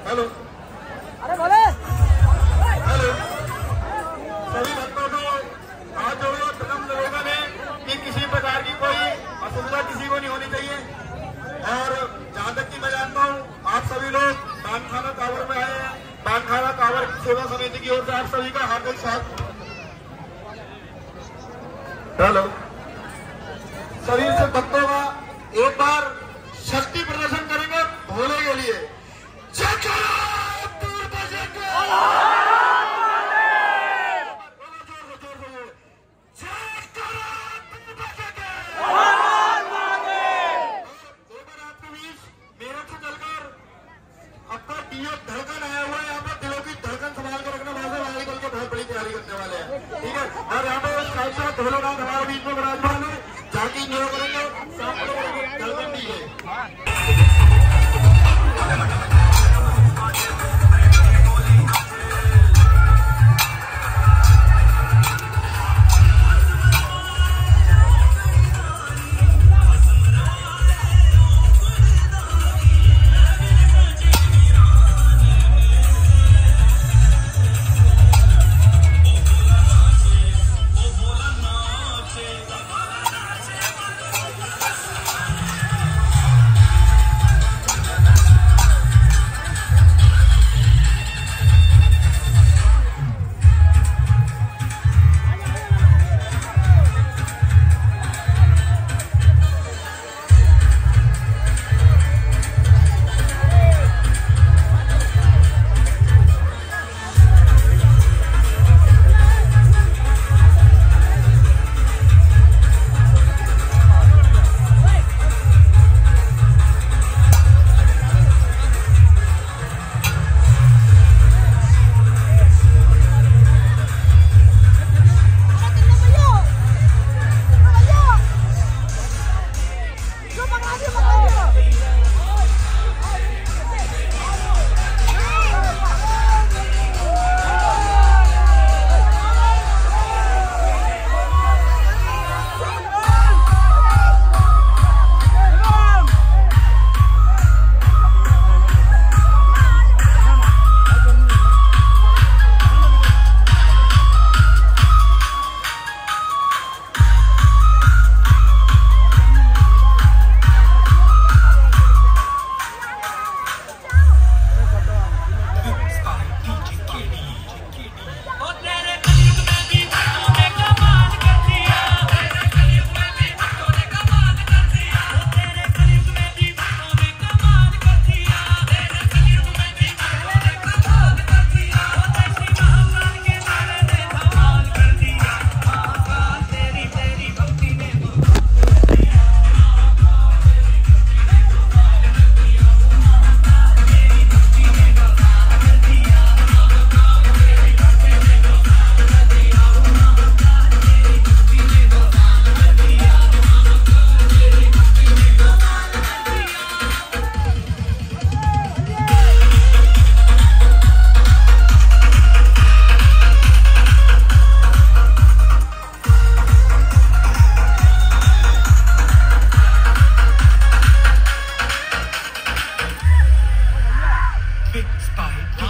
Hello अरे बोले hello सभी भक्तों को हाथ जोड़ो प्रथम निवेदन है कि किसी प्रकार की कोई असुविधा किसी को नहीं होनी चाहिए। और जहाँ तक कि मैं जानता हूँ आप सभी लोग बांखाना कांवर में आए हैं। बांखाना कांवर सेवा समिति की ओर से आप सभी का हार्दिक स्वागत। हेलो सभी से भक्तों का एक बार शक्ति प्रदर्शन करेंगे भोले के लिए। धड़कन आया हुआ है यहाँ पर, दिलों की धड़कन संभाल कर रखना। वहां से बाहर निकल के बहुत बड़ी तैयारी करने वाले हैं, ठीक है। और यहाँ पे साक्षात भोलेनाथ हमारे बीच में विराजमान है। जाकी जो करेंगे धड़कन डीजे। Spy